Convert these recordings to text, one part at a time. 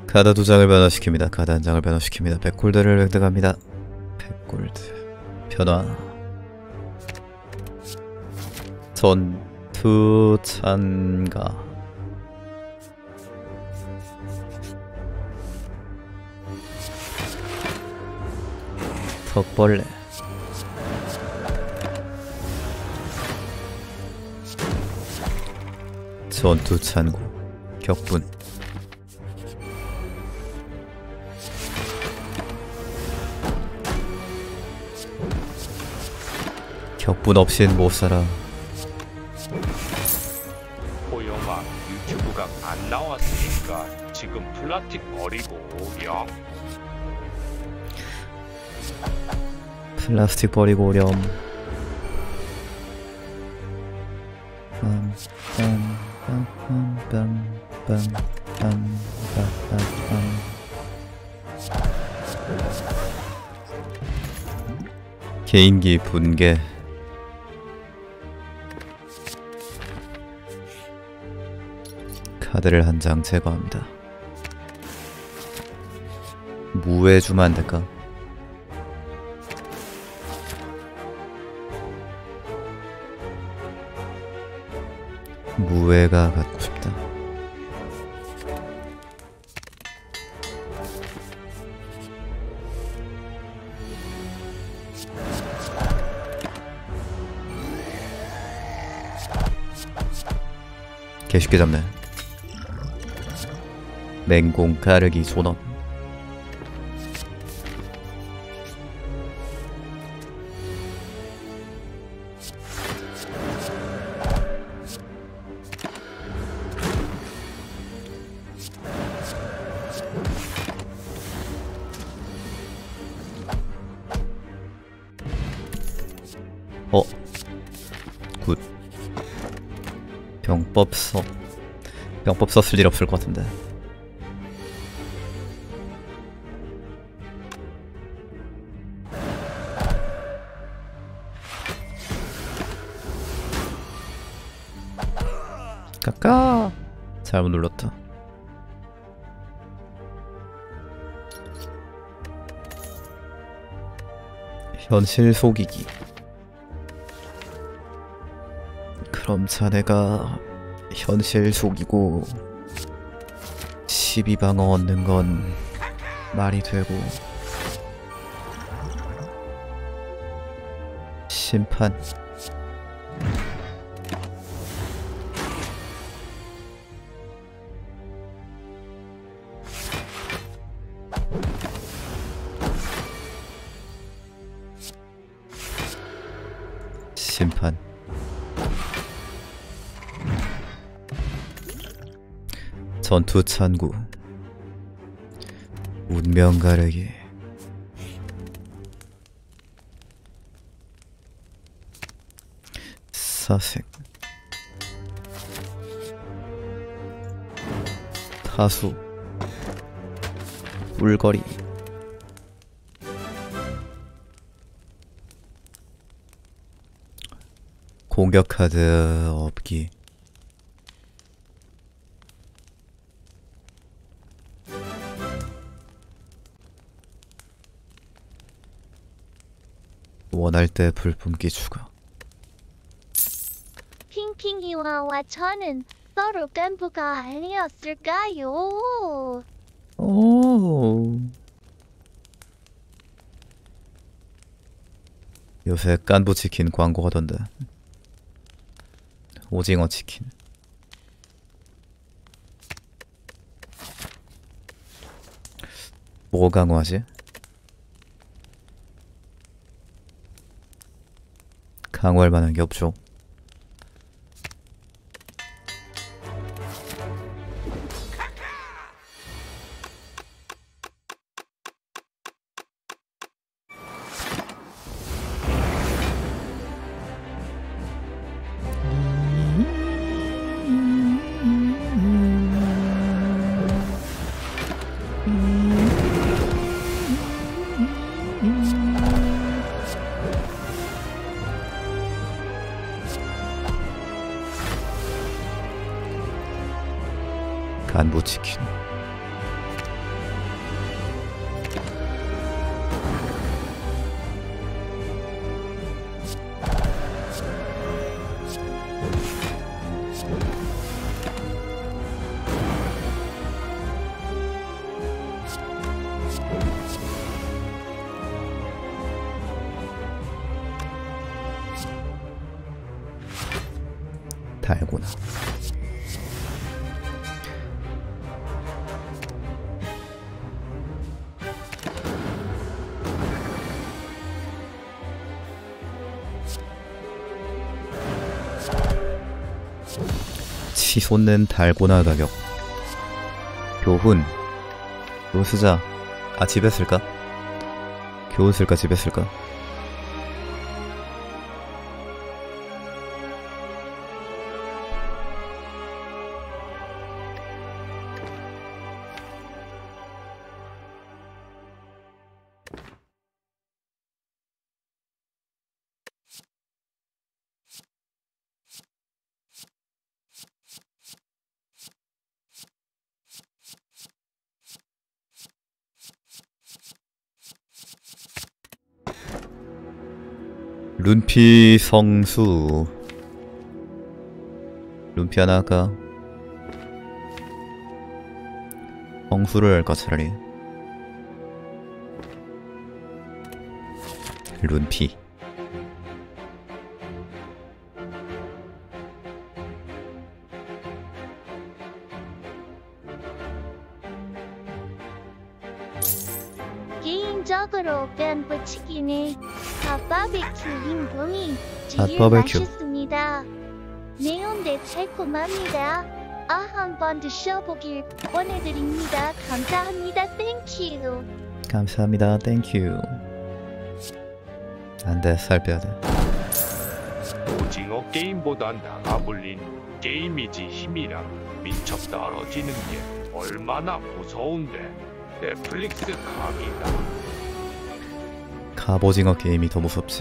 카드 2장을 변화시킵니다. 카드 1장을 변화시킵니다. 100골드를 획득합니다. 100골드 변화. 전투 참가. 턱벌레. 전투 찬구. 격분. 격분 없인 못살아. 호영아, 유튜브가 안 나왔으니까 지금 플라틱 버리고 오렴. 플라스틱 버리고 오렴. 개인기 분개. 카드를 한 장 제거합니다. 무에 주면 안 될까? 무회가 갖고 싶다. 개 쉽게 잡네. 맹공 가르기 존엄. 굿. 병법 썼을 일 없을 것 같은데. 까까. 잘못 눌렀다. 현실 속이기. 그럼 자네가 현실 속이고 12방어 얻는 건 말이 되고, 심판. 심판. 전투 찬구. 운명 가르기. 사색. 타수. 뿔거리. 공격 카드 없기. 원할 때 불뿜기 추가. 핑핑이와와 저는 서로 깐부가 아니었을까요? 오. 요새 깐부 치킨 광고 하던데. 오징어 치킨. 뭐 강화하지? 강화할 만한 게 없죠. 간부 치킨. 달고나. 치솟는 달고나 가격. 교훈. 교훈 쓰자. 아, 집에 쓸까? 교훈 쓸까 집에 쓸까? 룬피 성수. 룬피 하나 할까? 성수를 할까 차라리. 룬피. 개인적으로 뱀부치기는 핫바베큐 인공이 제일 핫바베큐. 맛있습니다. 매운데 달콤합니다. 아, 한번 드셔보길 권해드립니다. 감사합니다. 땡큐. 감사합니다. 땡큐. 안돼, 살 빼야돼. 오징어 게임보다 나가불린 게임이지. 힘이랑 미쳐 떨어지는 게 얼마나 무서운데. 넷플릭스 각이다. 갑오징어 게임이 더 무섭지.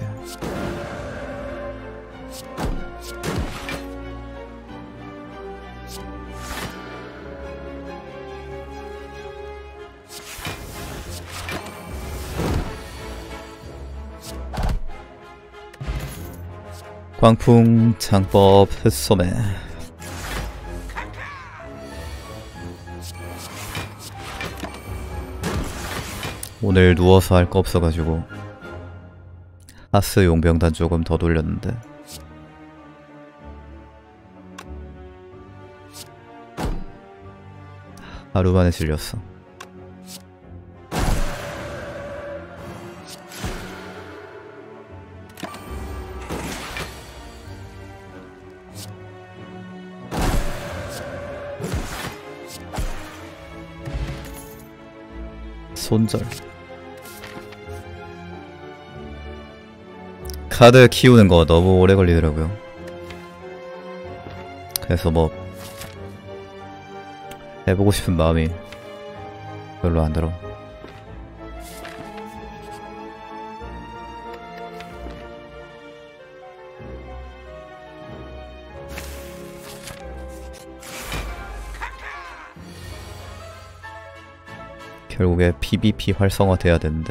광풍 장법 흑소매. 오늘 누워서 할 거 없어가지고 하스 용병단 조금 더 돌렸는데 하루 만에 질렸어. 손절. 카드 키우는 거 너무 오래 걸리더라고요. 그래서 뭐 해보고 싶은 마음이 별로 안 들어. 결국에 PVP 활성화 돼야 되는데.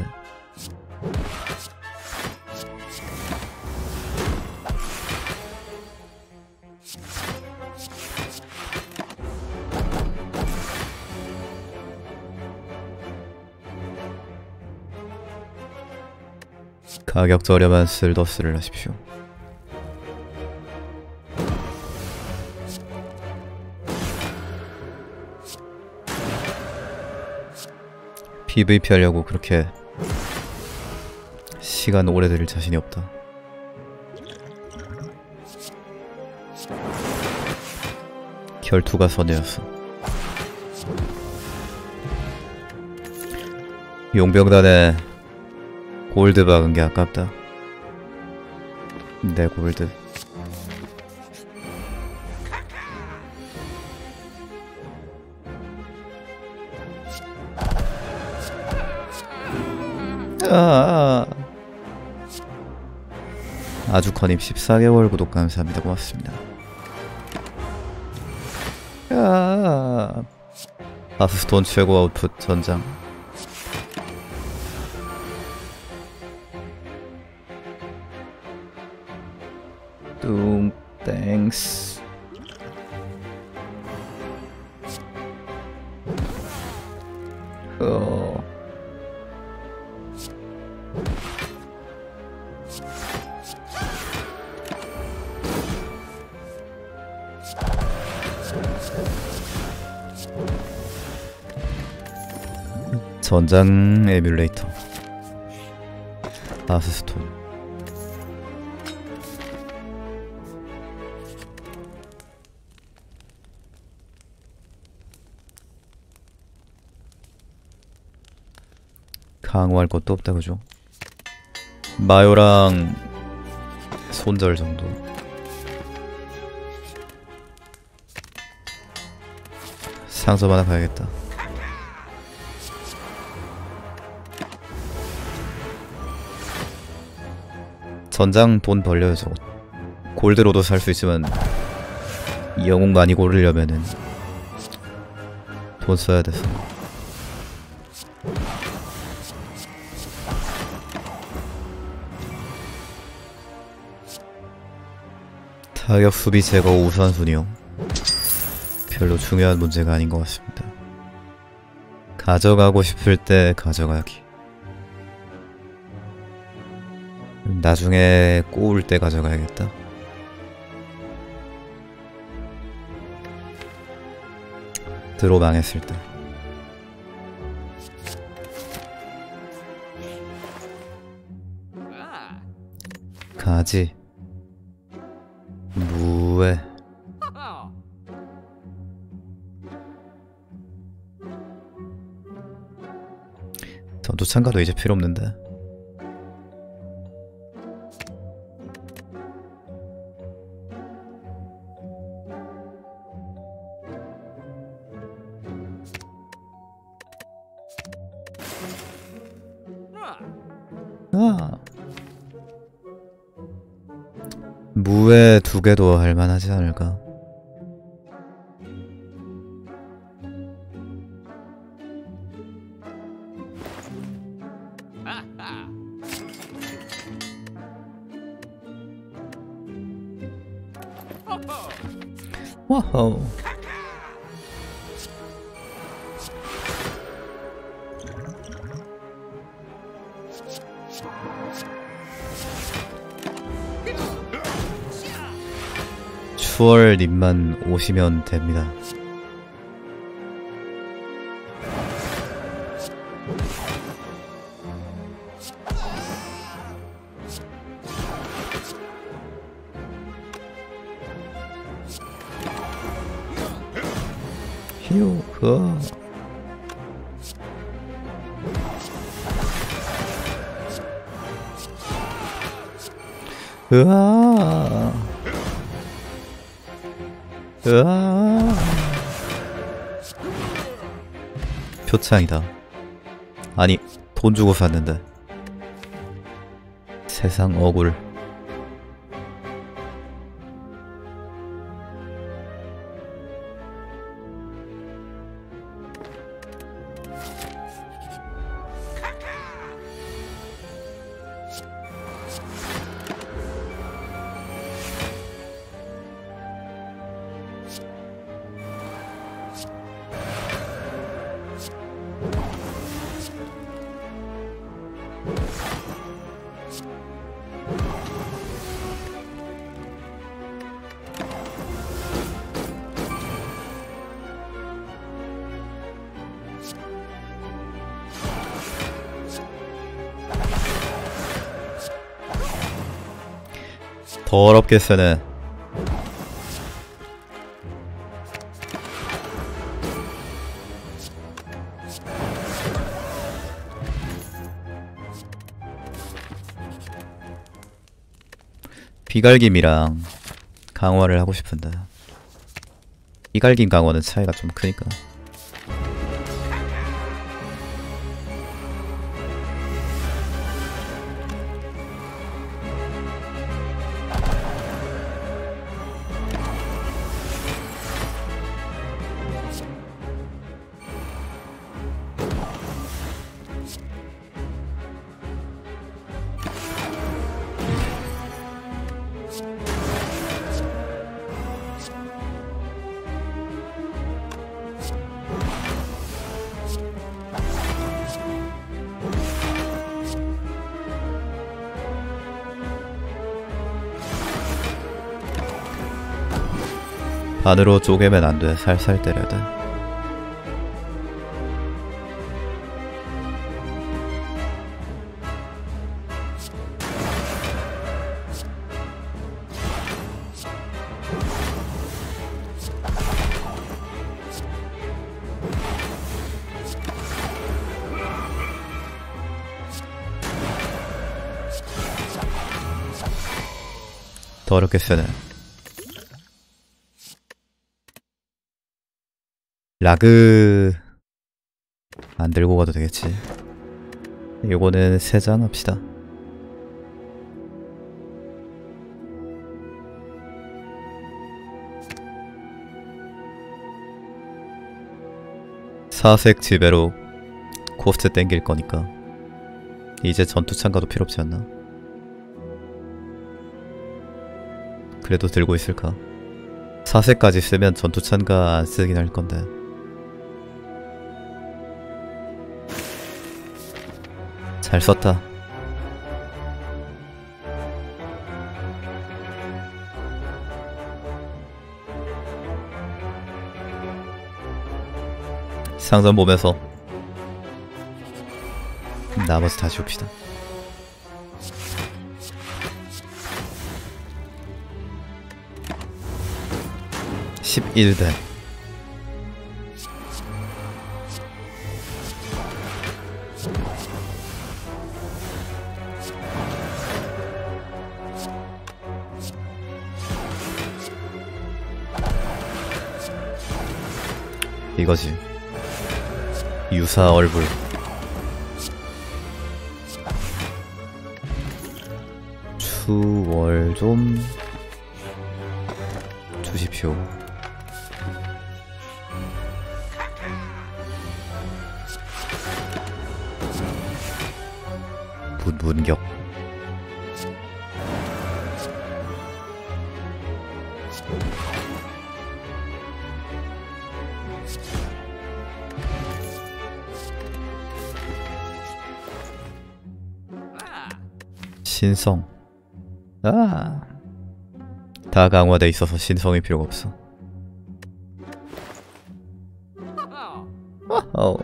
가격 저렴한 슬더스를 하십시오. PVP 하려고 그렇게 시간 오래 들일 자신이 없다. 결투가 선회였어. 용병단에 골드 박은 게 아깝다. 내 골드. 아주커님 14개월 구독 감사합니다. 고맙습니다. 아스스톤 최고 아웃풋 전장. 땡스. 전장 에뮬레이터. 아스스톤. 강화할 것도 없다 그죠? 마요랑 손절 정도. 상점 하나 가야겠다. 전장 돈 벌려요 저거. 골드로도 살 수 있지만 영웅 많이 고르려면은 돈 써야 돼서. 타격 수비 제거 우선순위요. 별로 중요한 문제가 아닌 것 같습니다. 가져가고 싶을 때 가져가기. 나중에 꼬울 때 가져가야겠다. 드로 망했을 때. 가지. 무에. 전투 참가도 이제 필요 없는데. 아. 무에 2개도 할만하지 않을까? 와호. 추월님만 오시면 됩니다. 휴, 으아. 으아. 표창이다. 아니, 돈 주고 샀는데. 세상 억울. 더럽게 세네. 비갈김이랑 강화를 하고 싶은데 비갈김 강화는 차이가 좀 크니까. 반으로 쪼개면 안 돼. 살살 때려야 돼. 더럽게 세네. 라그 안 들고 가도 되겠지. 요거는 3장 합시다. 사색 지배로 코스트 땡길 거니까 이제 전투창 가도 필요 없지 않나? 그래도 들고 있을까? 사색까지 쓰면 전투창가 안 쓰긴 할 건데. 잘 썼다. 상점 보면서 나머지 다시 옵시다. (11대) 이거지. 유사 얼굴. 추월 좀 주십시오. 문격. 신성. 아, 다 강화돼 있어서 신성이 필요가 없어. 와우.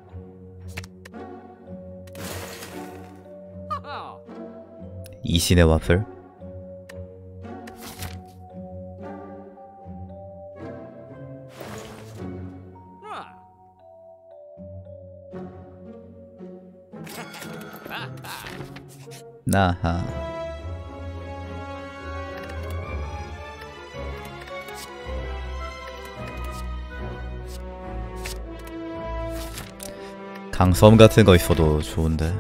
이신의 와플. 나하. 강섬 같은 거 있어도 좋은데.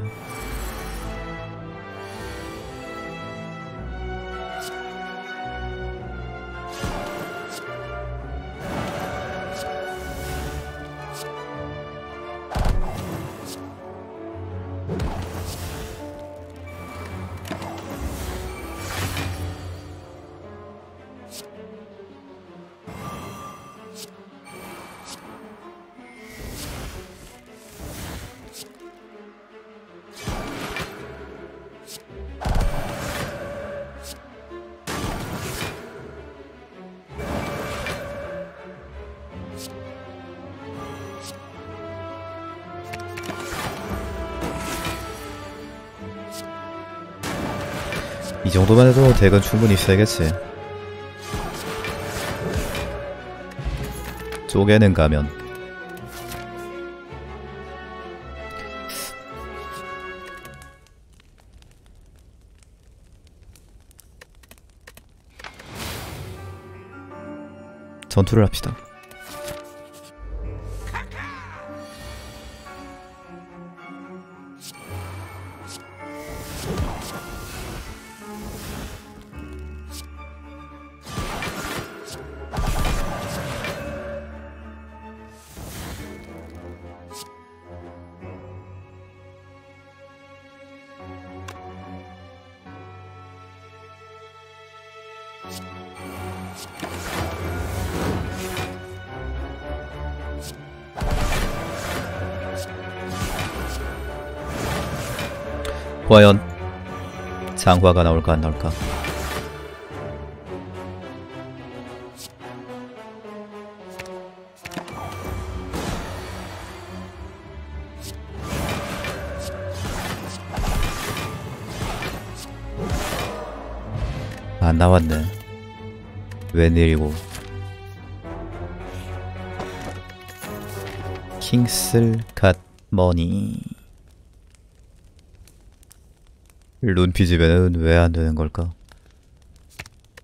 이 정도만 해도 덱은 충분히 세겠지. 쪼개는 가면 전투를 합시다. 과연 장화가 나올까 안 나올까? 안 나왔네. 웬일이고. 킹슬 갓 머니. 룬피 집에는 왜 안 되는 걸까?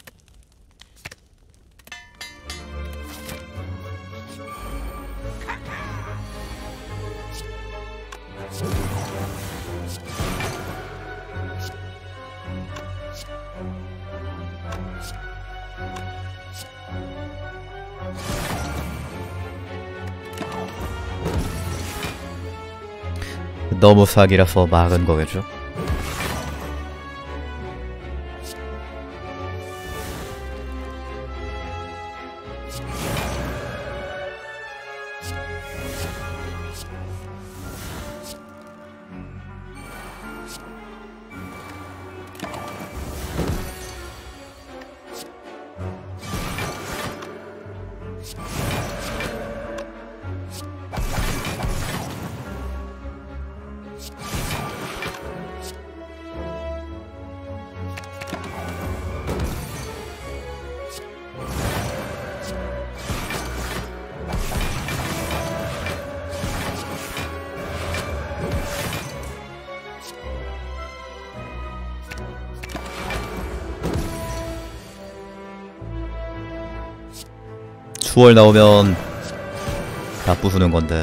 너무 사기라서 막은 거겠죠? 추월 나오면 다 부수는 건데.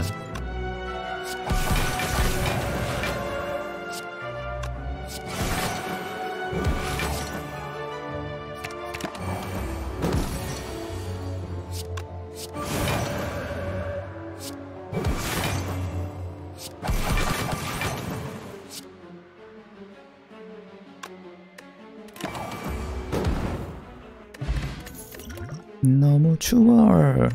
너무 추월.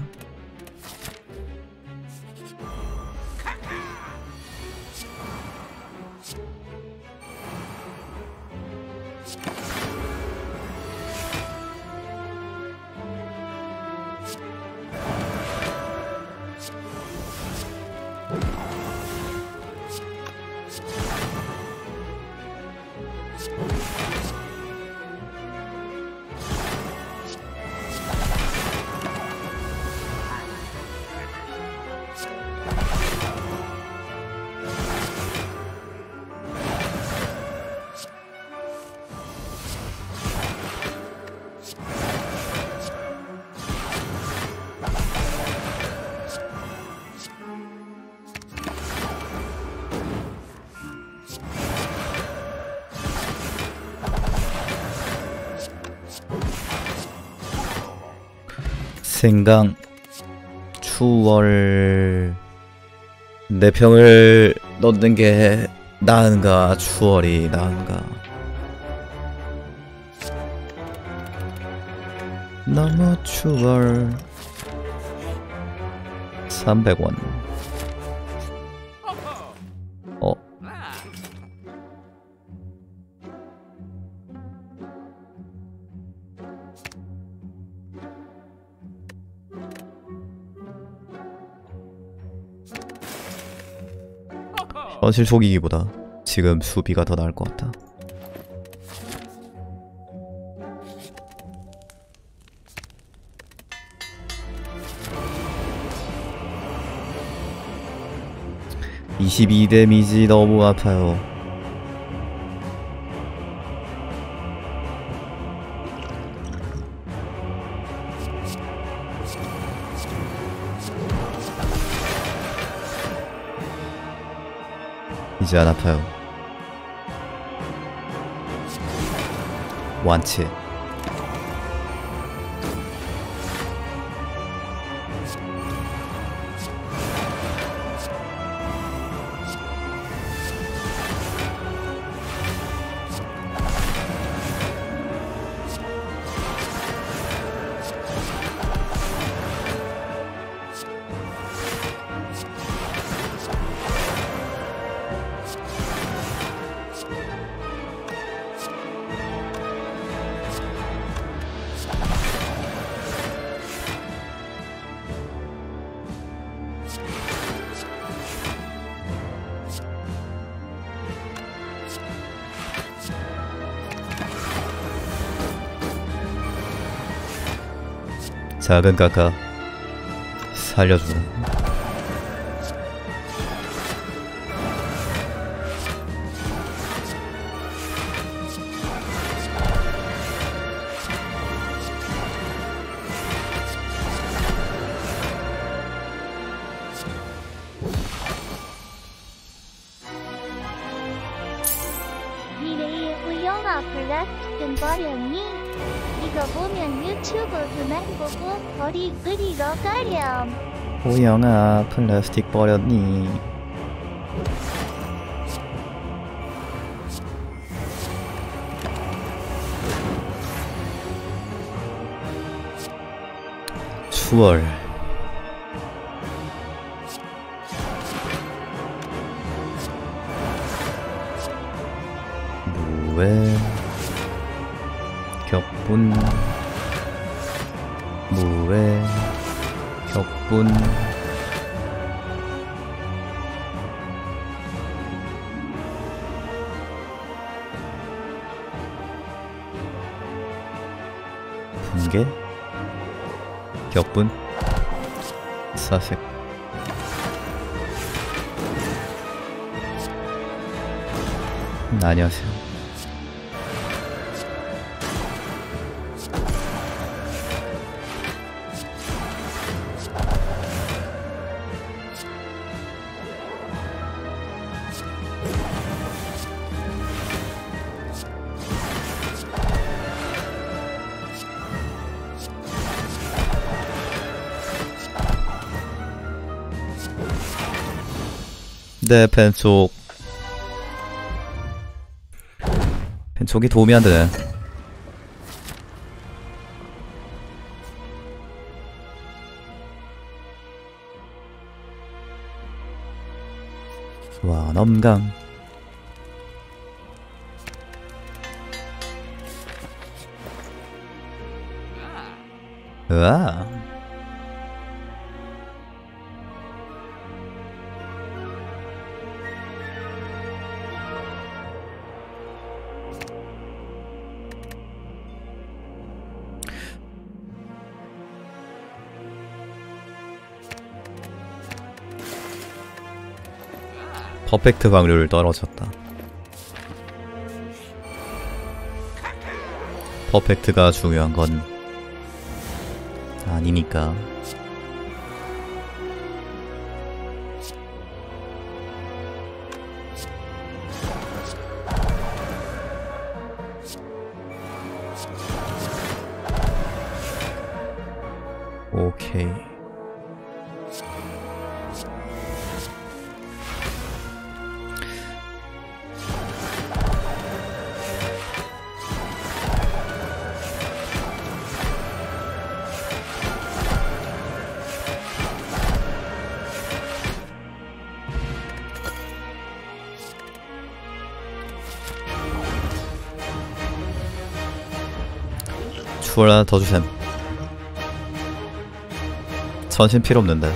생강 추월 내 평을 넣는 게 나은가 추월이 나은가. 너무 추월 300원. 어 현실 속이기보다 지금 수비가 더 나을 것 같다. (22 데미지) 너무 아파요. 이제 안 아파요. 완치. 작은 까까 살려주고. 미래의 우영아 플라스틱은 버렸니? 이거 보면 유튜브 그만 보고 버리 그리러 가렴. 호영아 플라스틱 버렸니? 수월 무회 격분 무회 격분 분계 격분 사색 안녕하세요. 네, 펜촉. 펜촉이 도움이 안 되네. 와, 넘강. 으아. 퍼펙트 확률 떨어졌다. 퍼펙트가 중요한 건 아니니까. 오케이. 추월 하나 더 주셈. 전신 필요 없는데.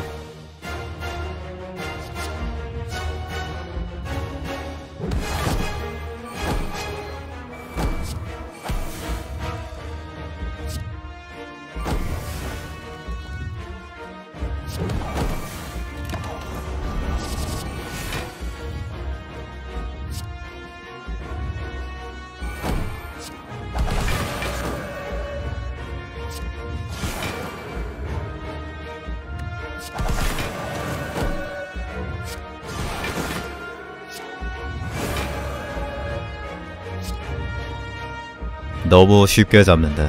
너무 쉽게 잡는다.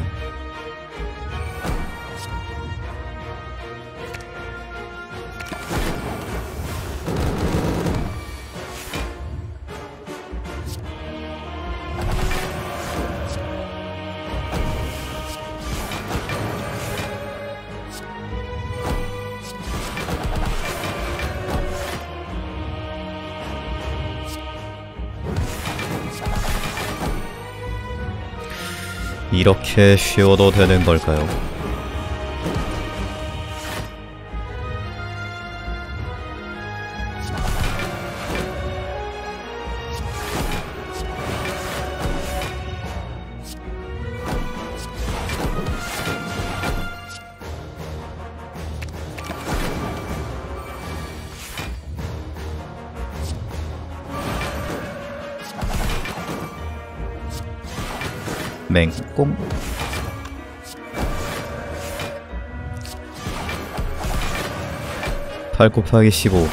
이렇게 쉬어도 되는 걸까요? 맹꽁. (8 곱하기 15)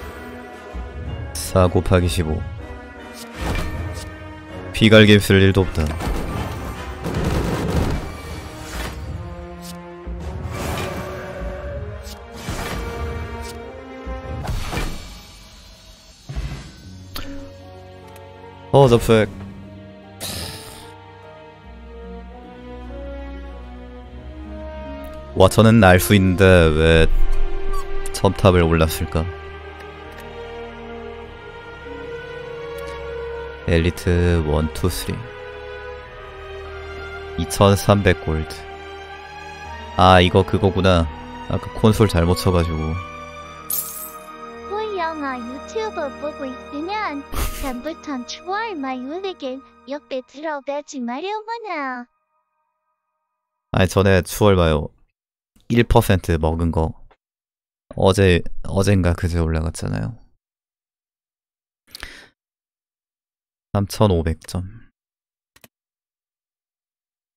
4 곱하기 15 피갈김 쓸 일도 없다. 접색. 와, 저는 알 수 있는데 왜 첨탑을 올랐을까? 엘리트 1, 2, 3 2300 골드. 아, 이거 그거구나. 아까 콘솔 잘못 쳐가지고. 호영아 유튜브 보고 있으면 다음부턴 추월 마유에게 옆에 들어가지 마려구나. 아니, 전에 추월마요 1% 먹은 거 어젠가 그제 올라갔잖아요. 3500점.